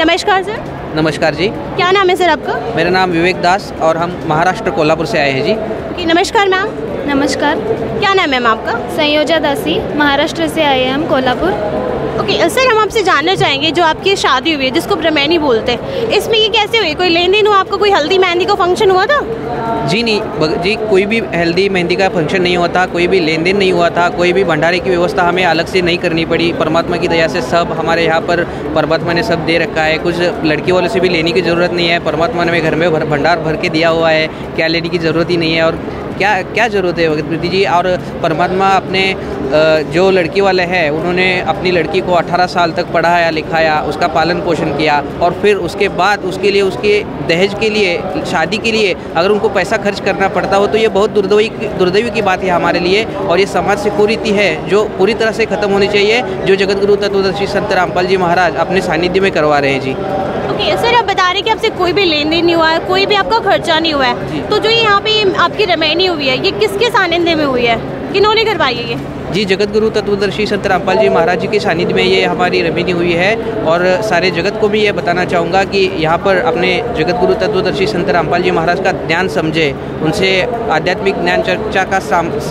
नमस्कार सर। नमस्कार जी। क्या नाम है सर आपका? मेरा नाम विवेक दास और हम महाराष्ट्र कोल्हापुर से आए हैं जी। ओके, नमस्कार मैम। नमस्कार। क्या नाम है मैम आपका? संयोजा दासी, महाराष्ट्र से आए हैं हम, कोल्हापुर। ओके सर, हम आपसे जानना चाहेंगे जो आपकी शादी हुई है जिसको ब्रह्मैनी बोलते हैं, इसमें ये कैसे हुई? कोई लेन देन हुआ आपका? कोई हल्दी मेहंदी का फंक्शन हुआ था? जी नहीं जी, कोई भी हल्दी मेहंदी का फंक्शन नहीं हुआ था, कोई भी लेन देन नहीं हुआ था, कोई भी भंडारे की व्यवस्था हमें अलग से नहीं करनी पड़ी। परमात्मा की दया से सब हमारे यहाँ पर परमात्मा ने सब दे रखा है। कुछ लड़की वालों से भी लेने की ज़रूरत नहीं है। परमात्मा ने हमें घर में भंडार भर के दिया हुआ है, क्या लेने की ज़रूरत ही नहीं है। और क्या ज़रूरत है भगत प्रीति जी। और परमात्मा अपने जो लड़की वाले हैं उन्होंने अपनी लड़की को 18 साल तक पढ़ाया लिखाया, उसका पालन पोषण किया, और फिर उसके बाद उसके लिए, उसके दहेज के लिए, शादी के लिए अगर उनको पैसा खर्च करना पड़ता हो तो ये बहुत दुर्दैवी की बात है हमारे लिए। और ये समाज से कुरीति है जो पूरी तरह से ख़त्म होनी चाहिए, जो जगत गुरु तत्वदर्शी संत रामपाल जी महाराज अपने सानिध्य में करवा रहे हैं जी। ओके सर, आप बता रहे हैं कि आपसे कोई भी लेन देन नहीं हुआ है, कोई भी आपका खर्चा नहीं हुआ है, तो जो यहाँ पे आपकी रमैनी हुई है ये किसके सानिध्य में हुई है? किन्होंने करवाई है ये? जी, जगत गुरु तत्वदर्शी संत रामपाल जी महाराज जी के सानिध्य में ये हमारी रमैनी हुई है। और सारे जगत को भी ये बताना चाहूँगा कि यहाँ पर अपने जगत गुरु तत्वदर्शी संत रामपाल जी महाराज का ज्ञान समझे, उनसे आध्यात्मिक ज्ञान चर्चा का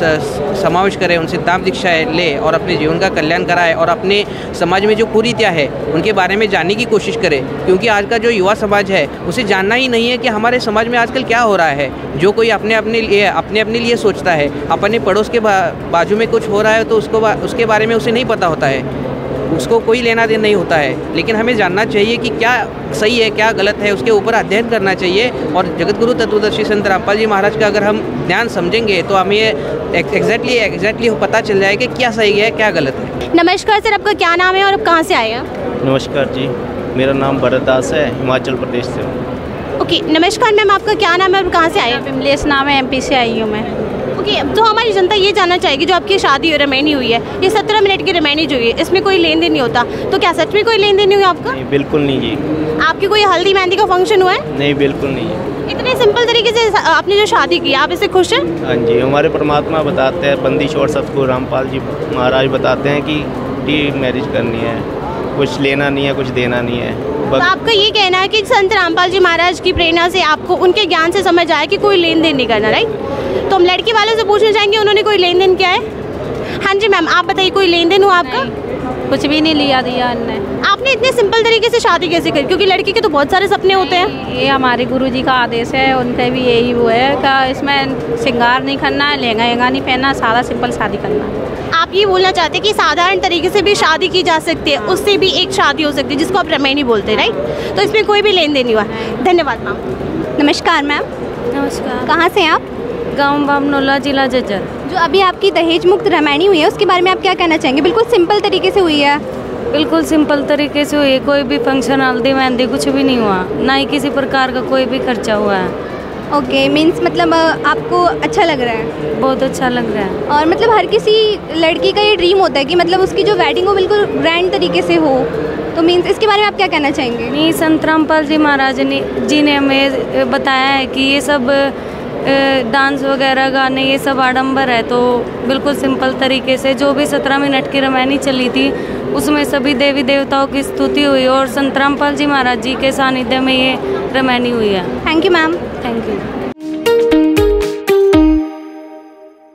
समावेश करें, उनसे दाम दीक्षाएँ ले और अपने जीवन का कल्याण कराए, और अपने समाज में जो कुरीतियाँ है उनके बारे में जानने की कोशिश करें। क्योंकि आज का जो युवा समाज है उसे जानना ही नहीं है कि हमारे समाज में आजकल क्या हो रहा है। जो कोई अपने लिए सोचता है, अपने पड़ोस के बाजू में कुछ हो रहा है तो उसके बारे में उसे नहीं पता होता है, उसको कोई लेना देना नहीं होता है। लेकिन हमें जानना चाहिए कि क्या सही है क्या गलत है, उसके ऊपर अध्ययन करना चाहिए। और जगत गुरु तत्वदर्शी संत रामपाल जी महाराज का अगर हम ज्ञान समझेंगे तो हमें एग्जैक्टली पता चल जाएगा कि क्या सही है क्या गलत है। नमस्कार सर, आपका क्या नाम है और आप कहाँ से आए हैं? नमस्कार जी, मेरा नाम भरत दास है, हिमाचल प्रदेश से। ओके, नमस्कार मैम, आपका क्या नाम है और कहाँ से आए हैं? विमलेश नाम है, MP से आई हूँ मैं। ओके, तो हमारी जनता ये जानना चाहेगी जो आपकी शादी रमैनी हुई है, ये 17 मिनट की रमैनी जो हुई है, इसमें कोई लेन देन नहीं होता, तो क्या सच में कोई लेन देन नहीं हुआ आपका? नहीं, बिल्कुल नहीं जी। आपकी कोई हल्दी मेहंदी का फंक्शन हुआ है? नहीं, बिल्कुल नहीं। इतने सिंपल तरीके से आपने जो शादी की, आप इससे खुश हैं? हाँ जी, हमारे परमात्मा बताते हैं, बंदीछोड़ सतगुरु रामपाल जी महाराज बताते हैं कि मैरिज करनी है, कुछ लेना नहीं है, कुछ देना नहीं है। तो आपका ये कहना है कि संत रामपाल जी महाराज की प्रेरणा से आपको उनके ज्ञान से समझ आया कि कोई लेन देन नहीं करना, राइट? तो हम लड़की वाले से पूछना चाहेंगे उन्होंने कोई लेन देन किया है? हाँ जी मैम, आप बताइए कोई लेन देन हुआ आपका? कुछ भी नहीं लिया दिया उनने। आपने इतने सिंपल तरीके से शादी कैसे करी? क्योंकि लड़की के तो बहुत सारे सपने होते हैं। ये हमारे गुरुजी का आदेश है, उनका भी यही वो है कि इसमें श्रृंगार नहीं करना है, लहंगा नहीं पहनना, सादा सिंपल शादी करना है। आप ये बोलना चाहते हैं कि साधारण तरीके से भी शादी की जा सकती है, उससे भी एक शादी हो सकती है जिसको आप रमैनी बोलते हैं, राइट? तो इसमें कोई भी लेन देन नहीं हुआ। धन्यवाद मैम। नमस्कार मैम। नमस्कार। कहाँ से हैं आप? गाँव बामनोला, जिला जज्जर। जो अभी आपकी दहेज मुक्त रमैनी हुई है उसके बारे में आप क्या कहना चाहेंगे? बिल्कुल सिंपल तरीके से हुई है। बिल्कुल सिंपल तरीके से हुई, कोई भी फंक्शन हल्दी मेहंदी कुछ भी नहीं हुआ, ना ही किसी प्रकार का कोई भी खर्चा हुआ है। ओके, मीन्स मतलब आपको अच्छा लग रहा है? बहुत अच्छा लग रहा है। और मतलब हर किसी लड़की का ये ड्रीम होता है कि मतलब उसकी जो वेडिंग हो बिल्कुल ग्रैंड तरीके से हो, तो मीन्स इसके बारे में आप क्या कहना चाहेंगे? नहीं, संत रामपाल जी महाराज जी ने हमें बताया है कि ये सब डांस वगैरह गाने ये सब आडंबर है, तो बिल्कुल सिंपल तरीके से जो भी 17 मिनट की रमैनी चली थी उसमें सभी देवी देवताओं की स्तुति हुई और संत रामपाल जी महाराज जी के सानिध्य में ये रमैनी हुई है। Thank you ma'am. Thank you.